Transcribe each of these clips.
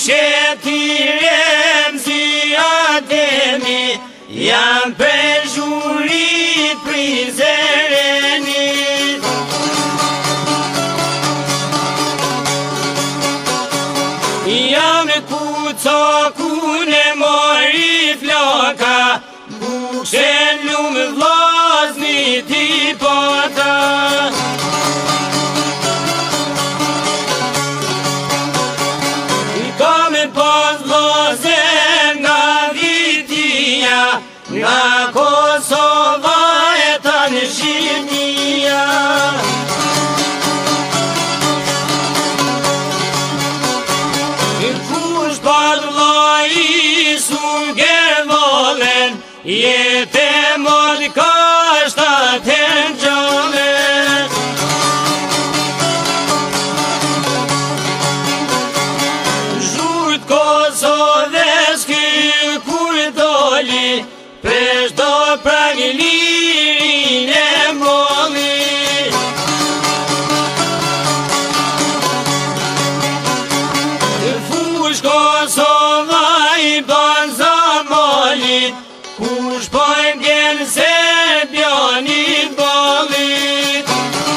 shetirem si Ademi, jam prejurit prizrenit. Jam ku cokun e mori flaka, Buksen lumë vllazni ti pata. I kam pas vllazen nga Vitia, nga Kosova e tanë Shqipnia. Kush pat vllai Sungervallen, jetë mod kashtat e gjallet. Zhurt Kosovës ky kur doli, presh do prag lirin e molli. Fush Kosova i ban Zamalit, kush po e ndjen Serbjanit ballit.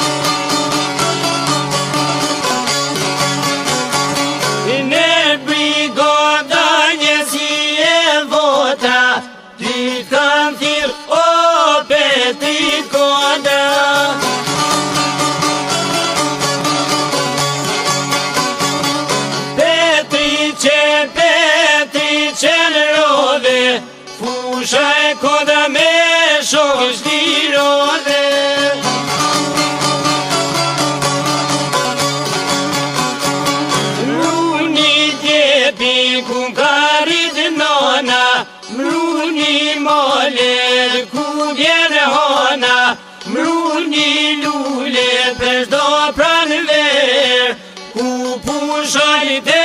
Në brigada njësi e vota, ty kam thirr o Petri Koda. Petri që në rove, Fusha e Koda me shokë shtirove. Mruni djepi ku ka rrit nona, mruni molet ku vjen hona, mruni lule për shdo pran ver, ku pushojt